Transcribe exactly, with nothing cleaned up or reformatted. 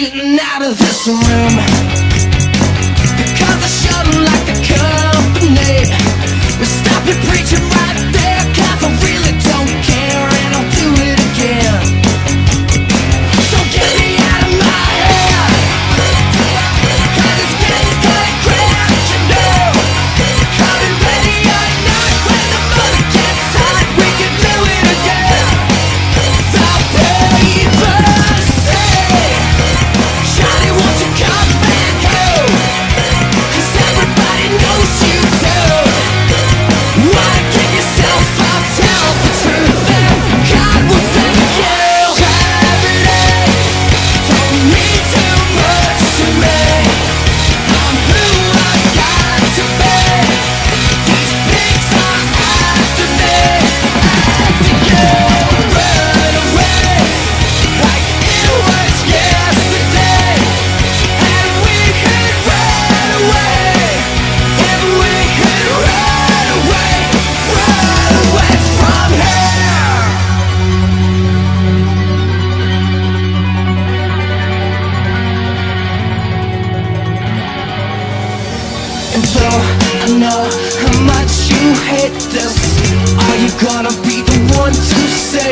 getting out of this room, because I showed them like a company. But stop your preaching right there, cause I really don't care, and I'll do it again. So get me out of my head, cause it's getting kinda cracked, you know. Call me ready or not, when the money gets hot, we can do it again. The papers say, Johnny, won't you come back home? Cause everybody knows you do. Wanna give yourself up, tell the truth, and God will send you. Gravity don't mean too much to me. I'm who I got to be. These pigs are after me, after you. Run away like it was yesterday, and we could run away if we could run away, run away from here. And though I know how much you hate this, are you gonna be the one to say